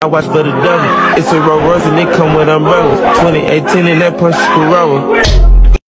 I watch for the devil. It's a Rolls Royce and it come with umbrellas. 2018 in that Porsche Corolla.